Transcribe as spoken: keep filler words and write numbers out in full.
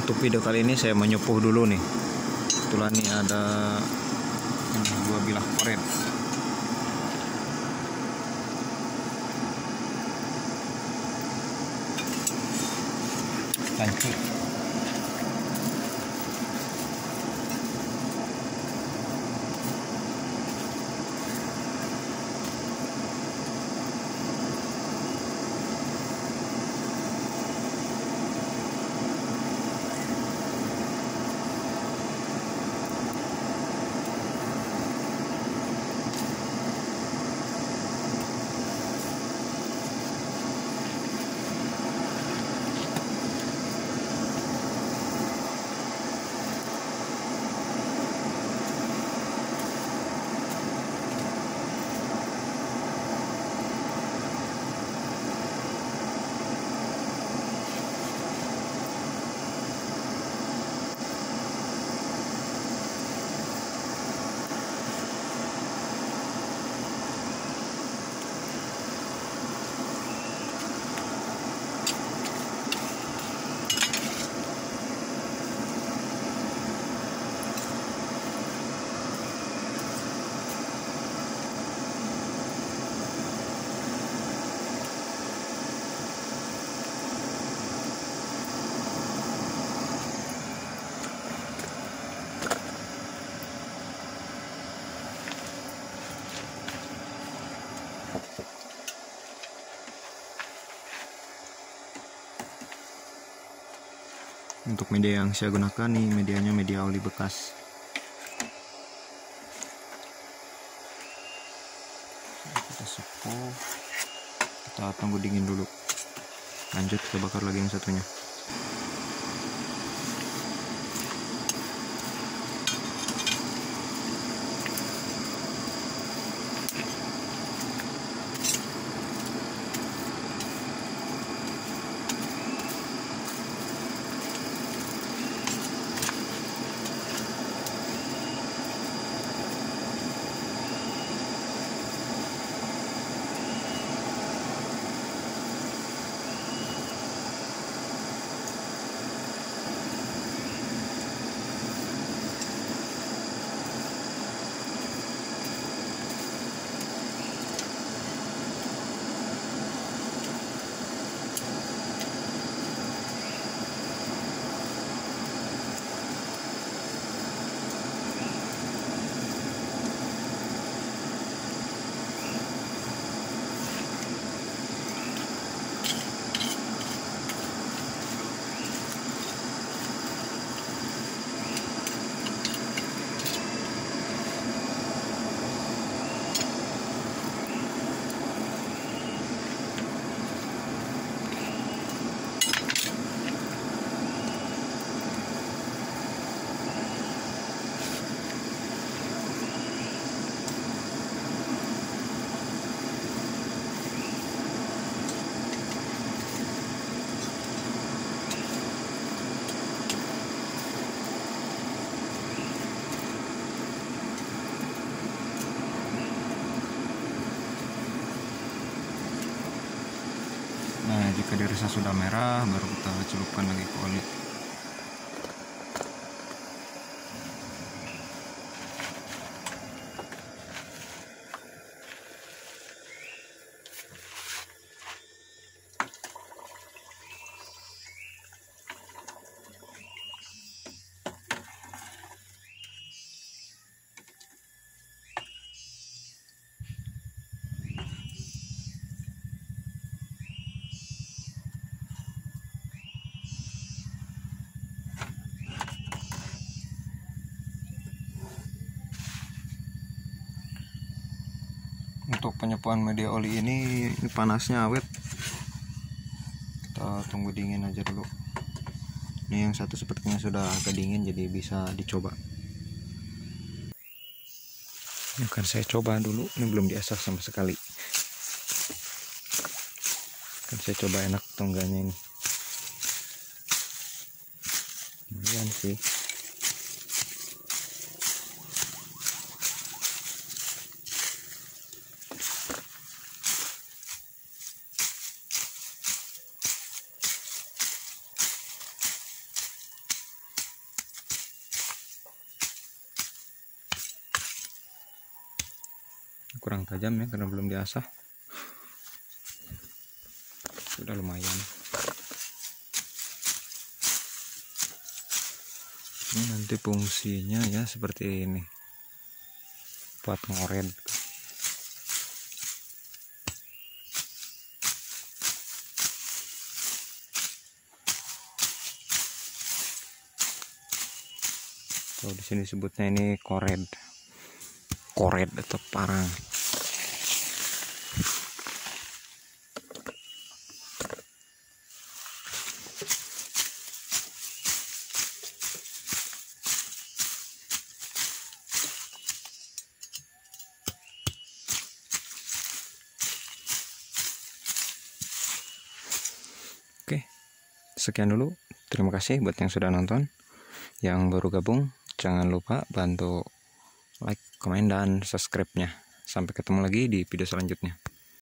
Untuk video kali ini saya menyupuh dulu nih. Kebetulan nih ada dua bilah korek. Lanjut. Untuk media yang saya gunakan nih, medianya media oli bekas. Kita sepuh, kita tunggu dingin dulu. Lanjut kita bakar lagi yang satunya. Nah, jika dirasa sudah merah, baru kita celupkan lagi ke oli. Untuk penyepuan media oli ini, ini panasnya awet, kita tunggu dingin aja dulu. Ini yang satu sepertinya sudah agak dingin, jadi bisa dicoba. Ini akan saya coba dulu, ini belum diasah sama sekali. Akan saya coba enak atau enggaknya ini. Lumayan sih. kurang tajam ya karena belum diasah. Sudah lumayan. Ini nanti fungsinya ya seperti ini, buat ngored. Kalau di sini sebutnya ini kored, kored atau parang. Oke, sekian dulu. Terima kasih buat yang sudah nonton. Yang baru gabung, jangan lupa bantu like, komen, dan subscribe-nya. Sampai ketemu lagi di video selanjutnya.